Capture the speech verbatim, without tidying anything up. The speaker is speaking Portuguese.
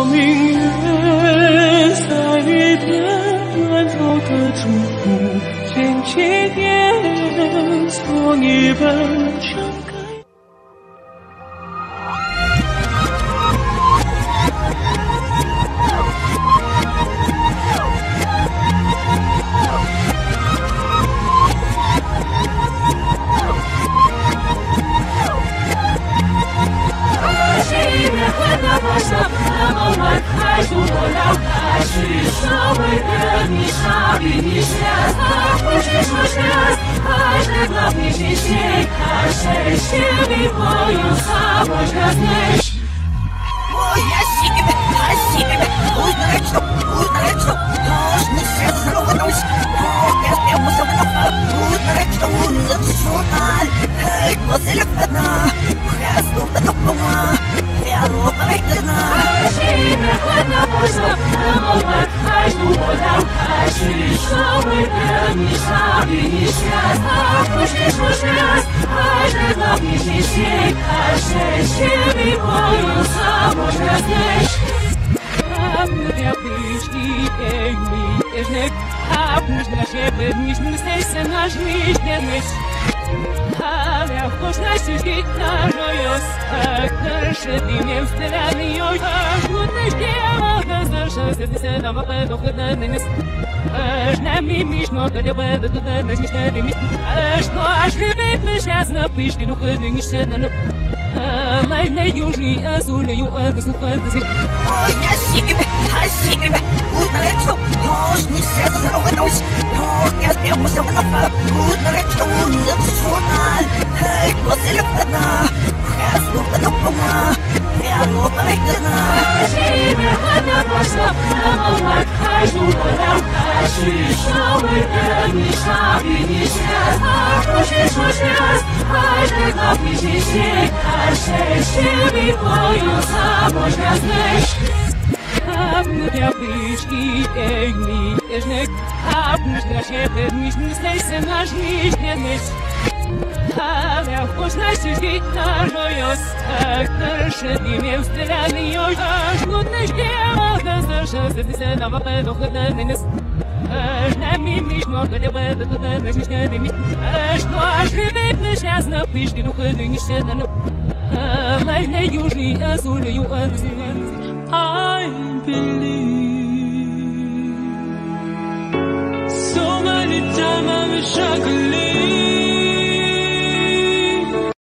明月在一边暖透的祝福，牵起点，做一本长歌。还是我俩还是稍微的你傻逼你傻，不是说是还是个脾气性，还是心里我有啥我这内。我也是个还是个不能吃不能吃，都是你写的肉东西，我也别不什么的不能吃不能吃饭，嘿我是个笨呐，还是我的懂吗？别我白的呐。不是那么晚，还是我俩还是稍微的你傻逼你傻，不是说是还是个脾气性，还是心里我有啥我这内。Haben der Bischki gegen mich ist nicht, hab nicht mehr Schäfe, nicht mehr Sessen, hast nicht mehr nicht. Ale вкусности на жоёс, а крыши дымем стреляли ой, а шутный дела, да зашелся ты се нам опэдох на нынес. Аж на мимиш, но когда бэда туда нас не штаби мис, аж ну аж любит мы сейчас на пышки, ну ходы не штана, лай на южный, а сулею, а ты фэнтези. Ой, я сигибе, а сигибе, утречу, ож не все заровалось, ож я спел по себе на фа, утречу, утречу, hey, você levanta, resto da dopama, é a louca leitana. Tive quando posso, não vai cair no coral, cai só me dando, sabe me chama, puxa suas mãos, faz de copo de si, cai se me põe os sabores das leis. Haben der Bischki gegen mich ist nicht, hab nicht mehr Schäfe, nicht mehr Sessen, hast nicht mehr nicht. Ale вкусности на жоёс, а крыши дымем стреляли ой, а шутный дела, да зашелся ты се нам опэдох на нынес. Аж на мимиш, но когда бэда туда нас не штаби мис, аж ну аж любит мы сейчас на пышки, ну ходы не штана, лай на южный, а сулею, а ты I believe so many times I'm struggling.